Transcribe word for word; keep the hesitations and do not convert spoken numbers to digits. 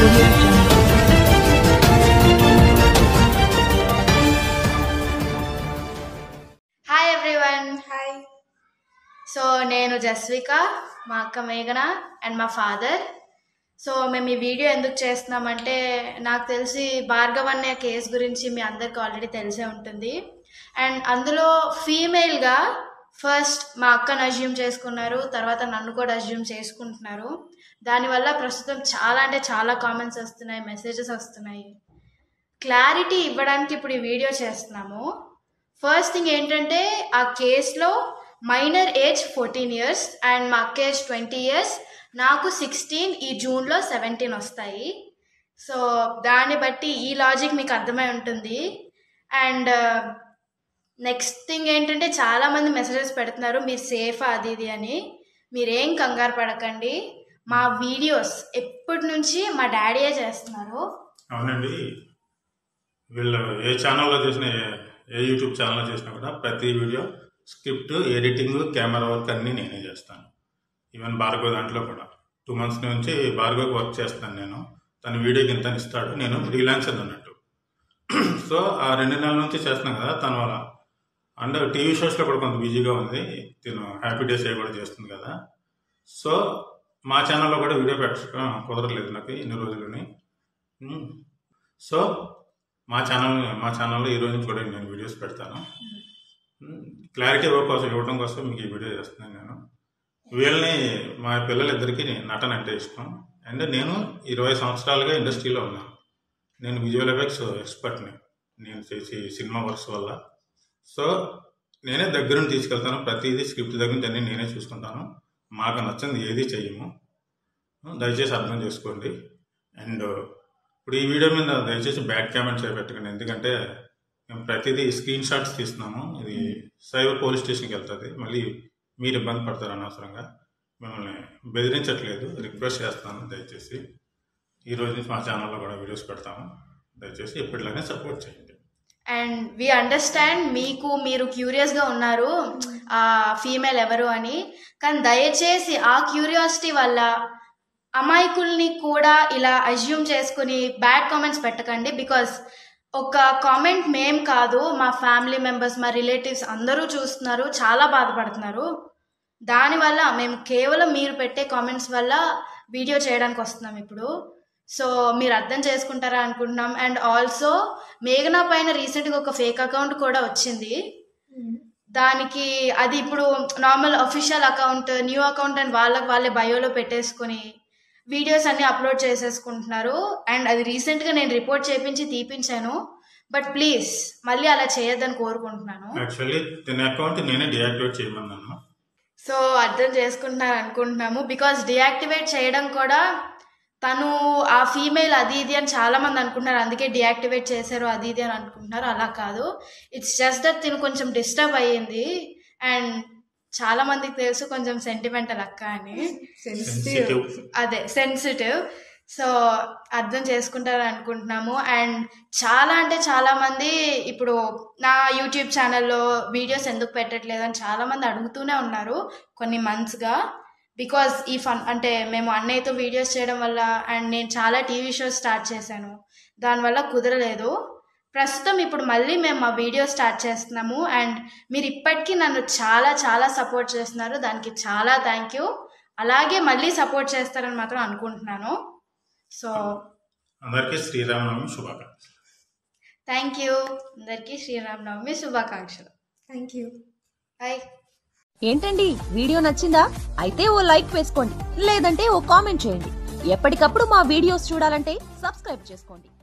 Audio Jungle. Hi everyone. Hi. So నేను జస్విక, మా అక్క మేఘన అండ్ మా ఫాదర్. సో మేము ఈ వీడియో ఎందుకు చేస్తున్నామంటే నాకు తెలిసి భార్గవ్ అనే కేసు గురించి మీ అందరికి ఆల్రెడీ తెలిసే ఉంటుంది. అండ్ అందులో ఫీమేల్గా ఫస్ట్ మా అక్కను అజ్యూమ్ చేసుకున్నారు, తర్వాత నన్ను కూడా అజ్యూమ్ చేసుకుంటున్నారు. దానివల్ల ప్రస్తుతం చాలా అంటే చాలా కామెంట్స్ వస్తున్నాయి, మెసేజెస్ వస్తున్నాయి. క్లారిటీ ఇవ్వడానికి ఇప్పుడు ఈ వీడియో చేస్తున్నాము. ఫస్ట్ థింగ్ ఏంటంటే ఆ కేసులో minor age fourteen years and మా అక్క ఏజ్ ట్వంటీ ఇయర్స్, నాకు సిక్స్టీన్, ఈ జూన్లో సెవెంటీన్ వస్తాయి. సో దాన్ని బట్టి ఈ లాజిక్ మీకు అర్థమై ఉంటుంది. అండ్ నెక్స్ట్ థింగ్ ఏంటంటే చాలామంది మెసేజెస్ పెడుతున్నారు మీరు సేఫా అది ఇది అని. మీరేం కంగారు పడకండి, మా వీడియోస్ ఎప్పటి నుంచి మా డాడీయే చేస్తున్నారు. అవునండి, వీళ్ళు ఏ ఛానల్లో చేసిన ఏ యూట్యూబ్ ఛానల్లో చేసినా కూడా ప్రతి video script, editing, camera work అన్నీ నేనే చేస్తాను. ఈవెన్ భార్గవ్ దాంట్లో కూడా టూ మంత్స్ నుంచి భార్గవ్ వర్క్ చేస్తాను నేను. తన వీడియోకి ఇంత ఇస్తాడు, నేను ఫ్రీలాన్సర్ అన్నట్టు. సో ఆ రెండు నెలల నుంచి చేస్తున్నాను కదా తన వల్ల. అండ్ టీవీ షోస్లో కూడా కొంత బిజీగా ఉంది, తిను హ్యాపీ డేస్ ఏ కూడా చేస్తుంది కదా. సో మా ఛానల్లో కూడా వీడియో పెట్టడం కుదరలేదు నాకు ఇన్ని రోజులని. సో మా ఛానల్ మా ఛానల్లో ఈ రోజు నుంచి కూడా నేను వీడియోస్ పెడతాను. క్లారిటీ ఇవ్వ కోసం ఇవ్వడం కోసం మీకు ఈ వీడియో చేస్తున్నాను నేను. వీళ్ళని మా పిల్లలిద్దరికీ నటన అంటే ఇష్టం. అండ్ నేను ఇరవై సంవత్సరాలుగా ఇండస్ట్రీలో ఉన్నాను. నేను విజువల్ ఎఫెక్ట్స్ ఎక్స్పర్ట్ని నేను చేసి సినిమా వర్క్స్ వల్ల. సో నేనే దగ్గరుండి తీసుకెళ్తాను, ప్రతిదీ స్క్రిప్ట్ దగ్గర నుంచి అన్నీ నేనే చూసుకుంటాను. మాకు నచ్చింది ఏది చెయ్యము, దయచేసి అర్థం చేసుకోండి. అండ్ ఇప్పుడు ఈ వీడియో మీద దయచేసి బ్యాక్ కామెంట్స్ పెట్టకండి, ఎందుకంటే మేము ప్రతిదీ స్క్రీన్ షాట్స్ తీస్తున్నాము. ఇది సైబర్ పోలీస్ స్టేషన్కి వెళ్తుంది, మళ్ళీ మీరు ఇబ్బంది పడతారు అనవసరంగా. మిమ్మల్ని బెదిరించట్లేదు, రిక్వెస్ట్ చేస్తాను దయచేసి. ఈ రోజు నుంచి మా ఛానల్లో కూడా వీడియోస్ పెడతాము, దయచేసి ఎప్పటిలానే సపోర్ట్ చేయండి. అండ్ వి అండర్స్టాండ్ మీకు మీరు క్యూరియస్గా ఉన్నారు ఆ ఫీమేల్ ఎవరు అని, కానీ దయచేసి ఆ క్యూరియాసిటీ వల్ల అమాయకుల్ని కూడా ఇలా అజ్యూమ్ చేసుకుని బ్యాడ్ కామెంట్స్ పెట్టకండి. బికాస్ ఒక కామెంట్ మేం కాదు, మా ఫ్యామిలీ మెంబర్స్, మా రిలేటివ్స్ అందరూ చూస్తున్నారు, చాలా బాధపడుతున్నారు. దానివల్ల మేము కేవలం మీరు పెట్టే కామెంట్స్ వల్ల వీడియో చేయడానికి వస్తున్నాం ఇప్పుడు. సో మీరు అర్థం చేసుకుంటారా అనుకుంటున్నాం. అండ్ ఆల్సో మేఘనా పైన రీసెంట్గా ఒక ఫేక్ అకౌంట్ కూడా వచ్చింది. దానికి అది ఇప్పుడు normal official account, new account అని వాళ్ళకి వాళ్ళే బయోలో పెట్టేసుకొని వీడియోస్ అన్ని అప్లోడ్ చేసేసుకుంటున్నారు. అండ్ అది రీసెంట్గా నేను రిపోర్ట్ చేయించి తీపించాను. బట్ ప్లీజ్ మళ్ళీ అలా చేయొద్దని కోరుకుంటున్నాను. యాక్చువల్లీ తన అకౌంట్ నేనే డియాక్టివేట్ చేయమన్నాను. సో అర్థం చేసుకుంటున్నారు అనుకుంటున్నాము. బికాస్ డియాక్టివేట్ చేయడం కూడా తను ఆ ఫీమేల్ అది ఇది అని చాలా మంది అనుకుంటున్నారు, అందుకే డియాక్టివేట్ చేశారు అది ఇది అని అనుకుంటున్నారు. అలా కాదు, ఇట్స్ జస్ట్ దట్ తిను కొంచెం డిస్టర్బ్ అయ్యింది. అండ్ చాలా మందికి తెలుసు కొంచెం సెంటిమెంటల్ అక్క అని, సెన్సిటివ్, అదే సెన్సిటివ్. సో అర్థం చేసుకుంటారు అనుకుంటున్నాము. అండ్ చాలా అంటే చాలా మంది ఇప్పుడు నా యూట్యూబ్ ఛానల్లో వీడియోస్ ఎందుకు పెట్టట్లేదు అని చాలా మంది అడుగుతూనే ఉన్నారు కొన్ని మంత్స్గా. బికాజ్ ఈ ఫన్ అంటే మేము అన్నయ్యతో వీడియోస్ చేయడం వల్ల అండ్ నేను చాలా టీవీ షోస్ స్టార్ట్ చేశాను, దానివల్ల కుదరలేదు. ప్రస్తుతం ఇప్పుడు మళ్ళీ మేము మా వీడియో స్టార్ట్ చేస్తున్నాము. అండ్ మీరు ఇప్పటికీ నన్ను చాలా చాలా సపోర్ట్ చేస్తున్నారు, దానికి చాలా థ్యాంక్ యూ. అలాగే మళ్ళీ సపోర్ట్ చేస్తారని మాత్రం అనుకుంటున్నాను. సో అందరికీ శ్రీరామనవమి శుభాకాంక్షలు. థ్యాంక్ యూ, అందరికీ శ్రీరామనవమి శుభాకాంక్షలు. Thank you. బాయ్. ఏంటండి వీడియో నచ్చిందా? అయితే ఓ లైక్ వేసుకోండి, లేదంటే ఓ కామెంట్ చేయండి. ఎప్పటికప్పుడు మా వీడియోస్ చూడాలంటే సబ్స్క్రైబ్ చేసుకోండి.